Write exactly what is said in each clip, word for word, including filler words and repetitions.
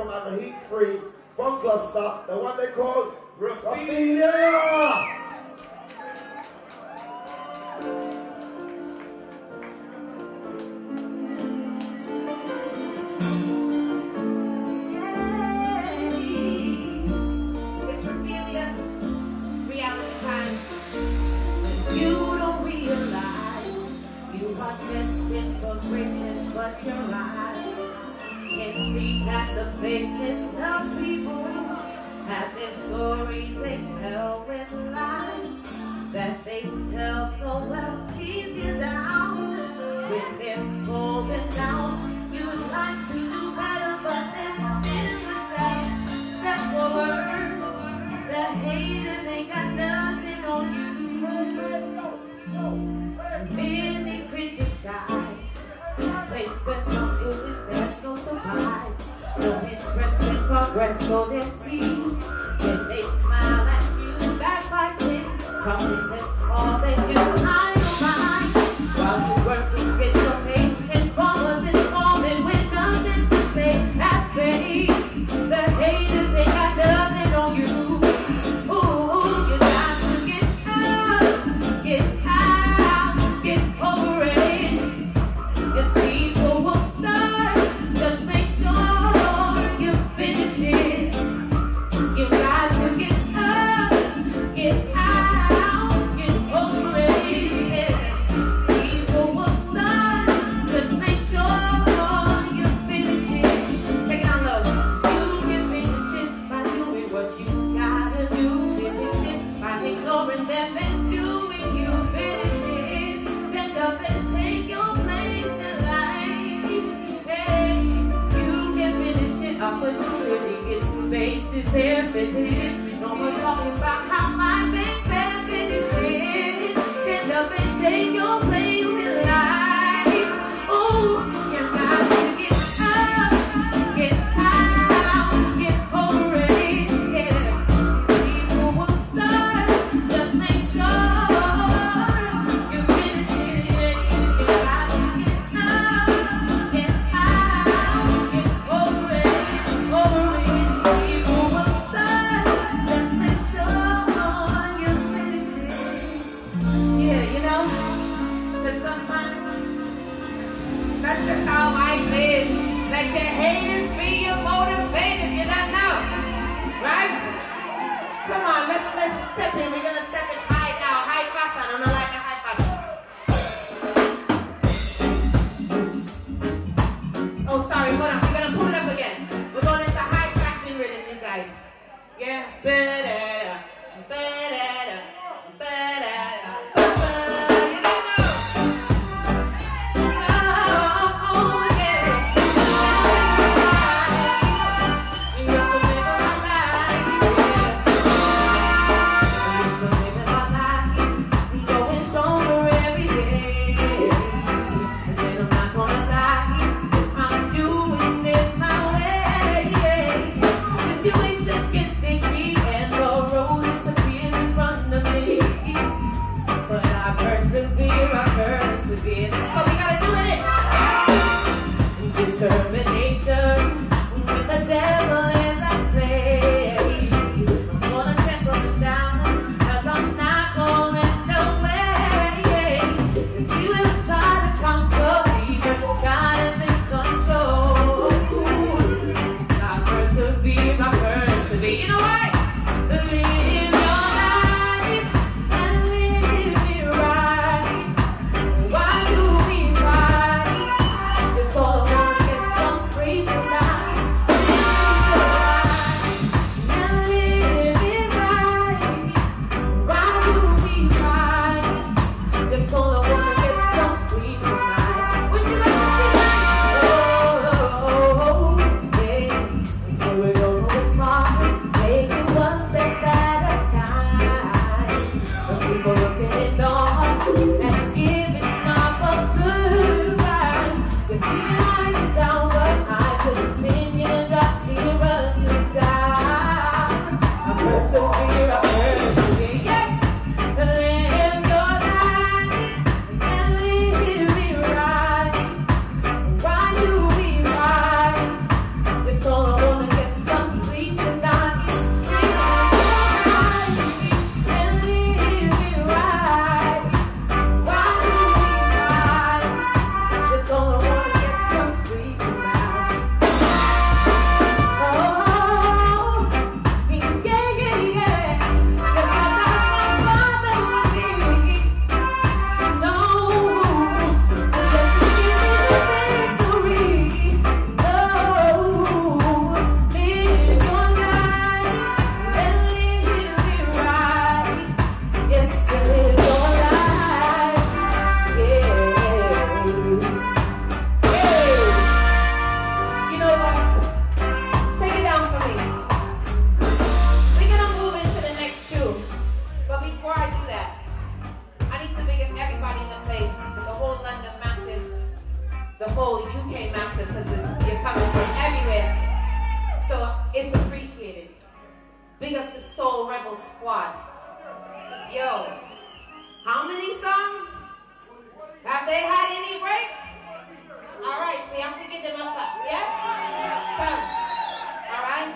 have a heat-free front cluster, the one they call Raphaelia. But your eyes can see that the fakeness of people have their stories they tell with lies that they tell so well keep you down. When they're holding down, you'd like to do better, but they're still the same. Step forward, the haters ain't got nothing on you. Many criticize. Place where some illness there's no surprise. No interest in progress, so their teeth. When they smile at you, backbiting, something that all they do, hide your mind. While you work and get your pay, and farmers and farming with nothing to say. Have faith, the haters ain't got nothing on you. Ooh, you got to get up, get out, get over it. It's people will start, just make sure you finish it. You got to get up, get out, get over it. People will start, just make sure you finish it. Take it on low. You can finish it by doing what you gotta do. Finish it by ignoring them and doing you. Finish it. Stand up and take your place in life. Hey, you can finish it. Opportunity, get spaces there. Finish it. No more talking about how I make bad. Finish it. Stand up and take your place in life. Ooh, you got to get up, get out, get over it. Yeah, people will start. Just make sure you finish it. You got to get up, get out, get over it, over it. People will start. Just make sure you finish it. Yeah, you know, because sometimes that's just how I live. Let your haters be your motivators. You don't know, right? Come on, let's let's step in. We're gonna step in high now, high fashion. I'm not like the high fashion. Oh, sorry, hold on. We're gonna pull it up again. We're going into high fashion rhythm, you guys. Yeah, better, better, better. You don't know. Oh, yeah. You're so living my life, yeah. You're so living my life. I'm going stronger every day. And then I'm not gonna lie, I'm doing it my way. Situation gets sticky and the road disappears in front of me. But I persevere, I persevere. That's what we gotta do with it. Determination with the devil as I play. I'm gonna temper them down, cause I'm not going nowhere. See, we'll try to conquer me, but God is in control. I persevere, I persevere. You know what? Live your life and live it right. Why do we fight? It's all gonna get some free tonight. it's appreciated. Big up to Soul Rebel Squad. Yo, how many songs? Have they had any break? All right, so you have to give them a class, yeah? Come. All right?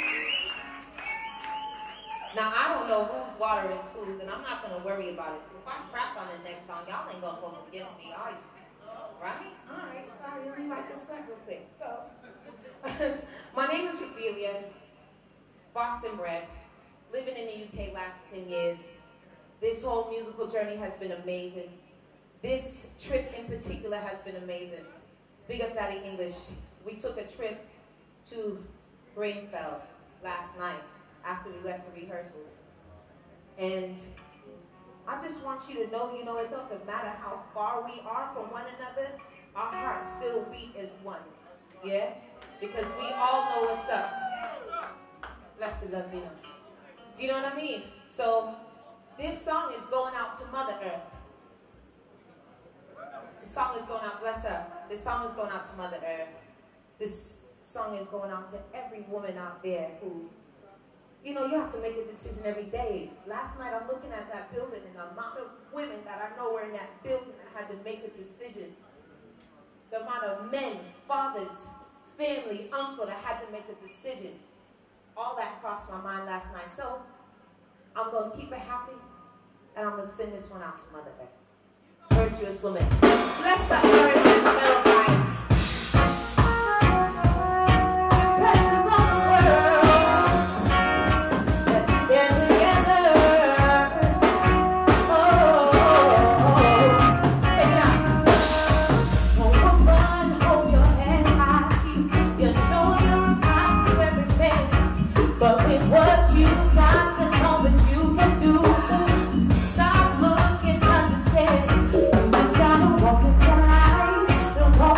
Now, I don't know whose water is whose, and I'm not going to worry about it. So if I crap on the next song, y'all ain't going to vote against me, are you? Right? All right, sorry, let me write this back real quick. So, my name is Raphelia, Boston bred, living in the U K last ten years. This whole musical journey has been amazing. This trip in particular has been amazing. Big up Daddy English. We took a trip to Grainfeld last night after we left the rehearsals. And I just want you to know, you know, it doesn't matter how far we are from one another, our hearts still beat as one. Yeah? Because we all know what's up. Bless the love, you know. Do you know what I mean? So, this song is going out to Mother Earth. This song is going out, bless her. This song is going out to Mother Earth. This song is going out to every woman out there who, you know, you have to make a decision every day. Last night I'm looking at that building and the amount of women that I know were in that building that had to make a decision. The amount of men, fathers, family, uncle that had to make a decision. All that crossed my mind last night. So I'm going to keep it happy and I'm going to send this one out to Mother Earth. Virtuous woman. Bless the earth and the metal vibes. Blessings on the world. Let's stand together. Oh, take it out. Oh, woman, hold your head high. You know you're nice to every man, but with what you got to know that you can do. Stop looking, understand. Walk in the light, don't walk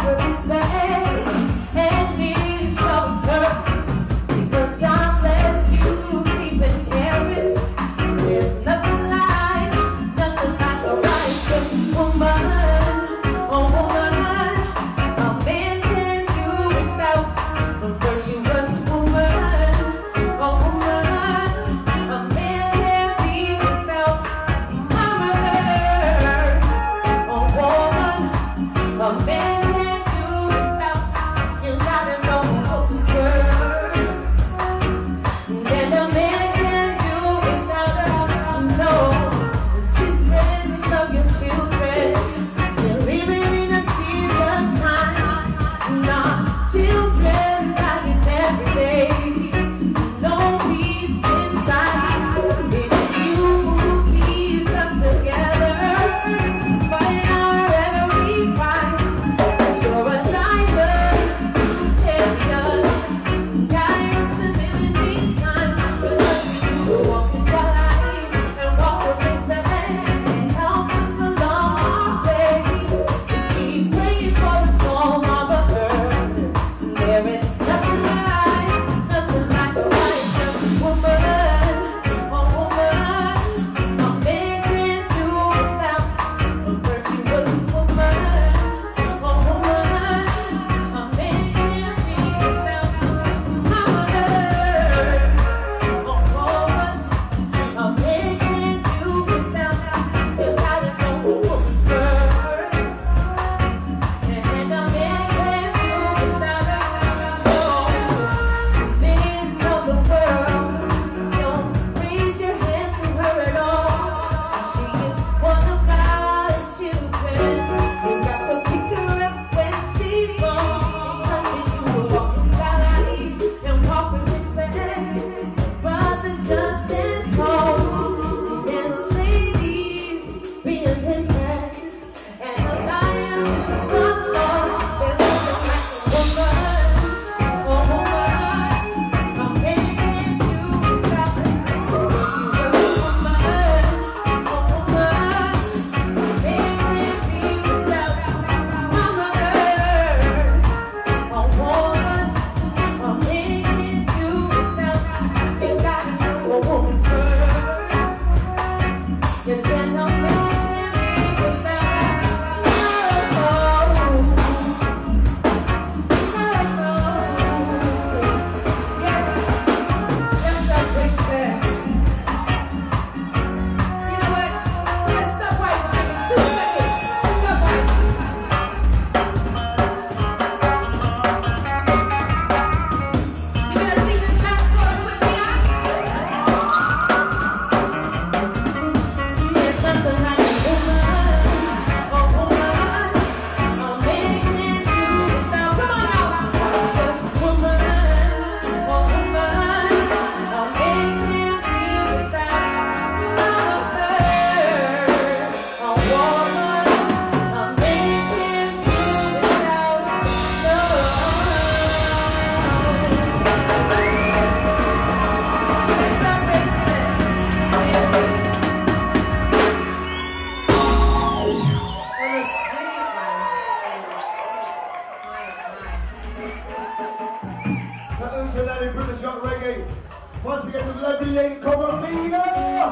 British rock reggae. Once again, the lovely lady Cobafina.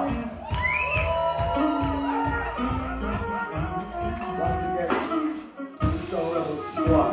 Once again, the Soul Rebel Squad.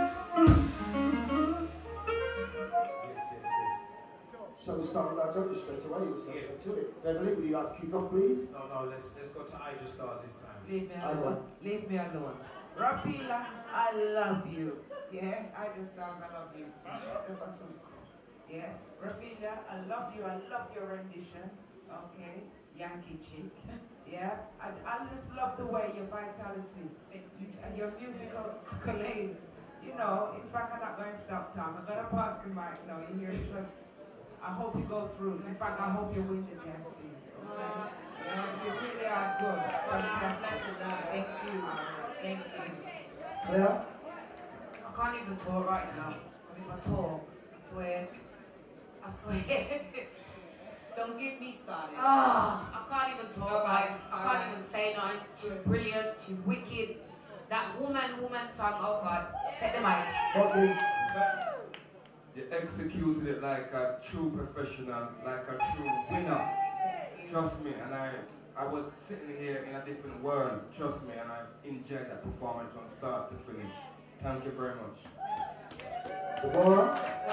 So we start with our judges straight away. Let's go straight to it. Beverly, would you like to kick off, please? No, no, let's let's go to Hydra Stars this time. Leave me alone. Leave me alone. Rafila, I love you. Yeah, Hydra Stars, I love you. That's awesome. Yeah, Rafila, I love you. I love your rendition. Okay, Yankee chick. Yeah, I, I just love the way your vitality and your musical accolades. You know, in fact, I'm not going to stop, Tom. I'm going to pass the mic now. You hear it? Just, I hope you go through. In fact, I hope you win the damn thing. Okay? Yeah, you really are good. Fantastic. Thank you. Thank you. Claire? I can't even talk right now. If I talk, I swear. I swear. Don't get me started. Oh, I can't even talk, guys. I can't even say nothing. She's brilliant. She's wicked. That woman, woman song, oh God. Take the mic. Okay. You executed it like a true professional, like a true winner. Trust me, and I, I was sitting here in a different world. Trust me, and I enjoyed that performance from start to finish. Thank you very much. Deborah?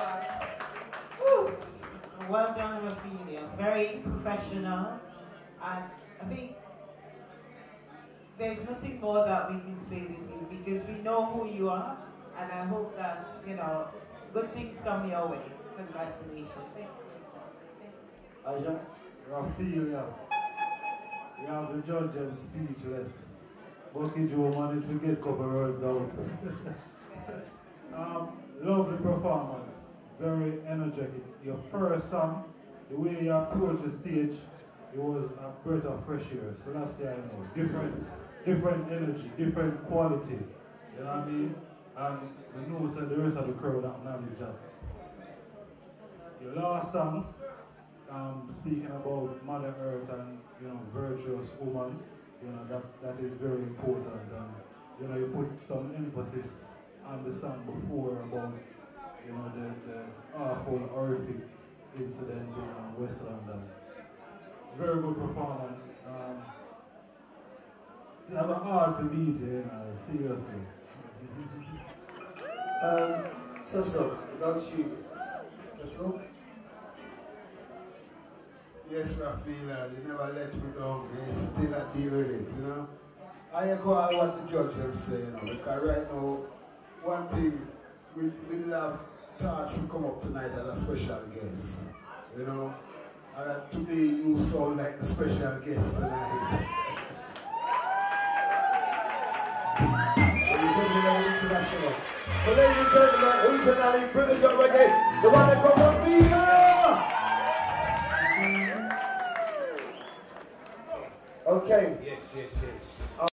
Well done, Raphaelia. Very professional. And I think there's nothing more that we can say this evening because we know who you are. And I hope that, you know, good things come your way. Congratulations. Aja? Raphaelia, you have the judge them speechless. Bucky Joe managed to get a couple words out. um, lovely performance, very energetic. Your first song, the way you approached the stage, it was a breath of fresh air. So that's the I know. Different, different energy, different quality. You know what I mean? And the nose and the rest of the crowd acknowledge that. Your last song, um, speaking about Mother Earth and, you know, virtuous woman, you know, that, that is very important. And, you know, you put some emphasis on the song before about, you know, the, the awful, horrific incident in uh, West London. Very good performance. Um, you have a heart to beat, you know, seriously. Um, Cecil, about you. Cecil? Yes, Raphaelia, you never let me down. You still a deal with it, you know. I echo all what the judge them say, you know, because right now, one thing, we, we love Touch to come up tonight as a special guest, you know. And uh, to me, you sound like the special guest tonight. International. So ladies and gentlemen, who's tonight in British rock reggae? The one that comes from Viva! Okay. Yes, yes, yes.